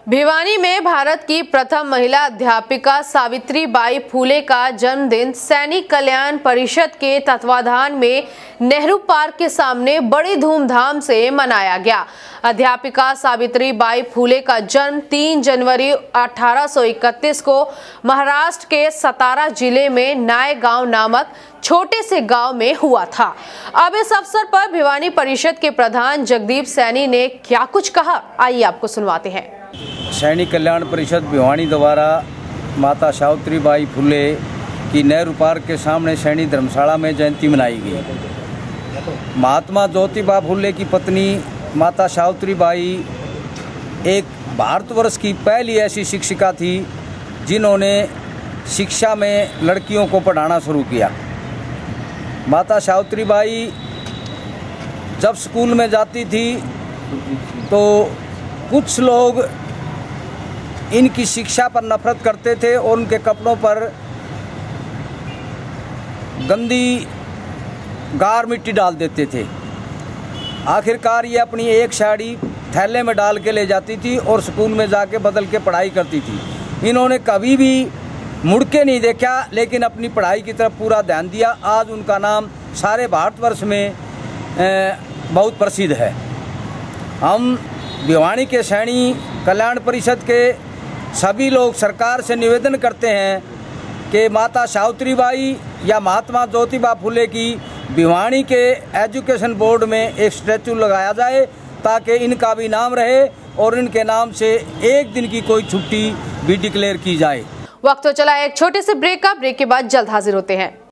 भिवानी में भारत की प्रथम महिला अध्यापिका सावित्रीबाई फुले का जन्मदिन सैनिक कल्याण परिषद के तत्वाधान में नेहरू पार्क के सामने बड़ी धूमधाम से मनाया गया। अध्यापिका सावित्रीबाई फुले का जन्म 3 जनवरी 1831 को महाराष्ट्र के सतारा जिले में नायगांव नामक छोटे से गांव में हुआ था। अब इस अवसर पर भिवानी परिषद के प्रधान जगदीप सैनी ने क्या कुछ कहा, आइए आपको सुनवाते हैं। सैनिक कल्याण परिषद भिवानी द्वारा माता सावित्रीबाई फुले की नेहरू पार्क के सामने सैनिक धर्मशाला में जयंती मनाई गई। महात्मा ज्योतिबा फुले की पत्नी माता सावित्रीबाई एक भारतवर्ष की पहली ऐसी शिक्षिका थी जिन्होंने शिक्षा में लड़कियों को पढ़ाना शुरू किया। माता सावित्रीबाई जब स्कूल में जाती थी तो कुछ लोग इनकी शिक्षा पर नफरत करते थे और उनके कपड़ों पर गंदी गार मिट्टी डाल देते थे। आखिरकार ये अपनी एक साड़ी थैले में डाल के ले जाती थी और स्कूल में जाके बदल के पढ़ाई करती थी। इन्होंने कभी भी मुड़ के नहीं देखा, लेकिन अपनी पढ़ाई की तरफ पूरा ध्यान दिया। आज उनका नाम सारे भारतवर्ष में बहुत प्रसिद्ध है। हम भिवानी के सैनिक कल्याण परिषद के सभी लोग सरकार से निवेदन करते हैं कि माता सावित्रीबाई या महात्मा ज्योतिबा फुले की भिवानी के एजुकेशन बोर्ड में एक स्टैचू लगाया जाए ताकि इनका भी नाम रहे और इनके नाम से एक दिन की कोई छुट्टी भी डिक्लेयर की जाए। वक्त तो चला एक छोटे से ब्रेक का। ब्रेक के बाद जल्द हाजिर होते हैं।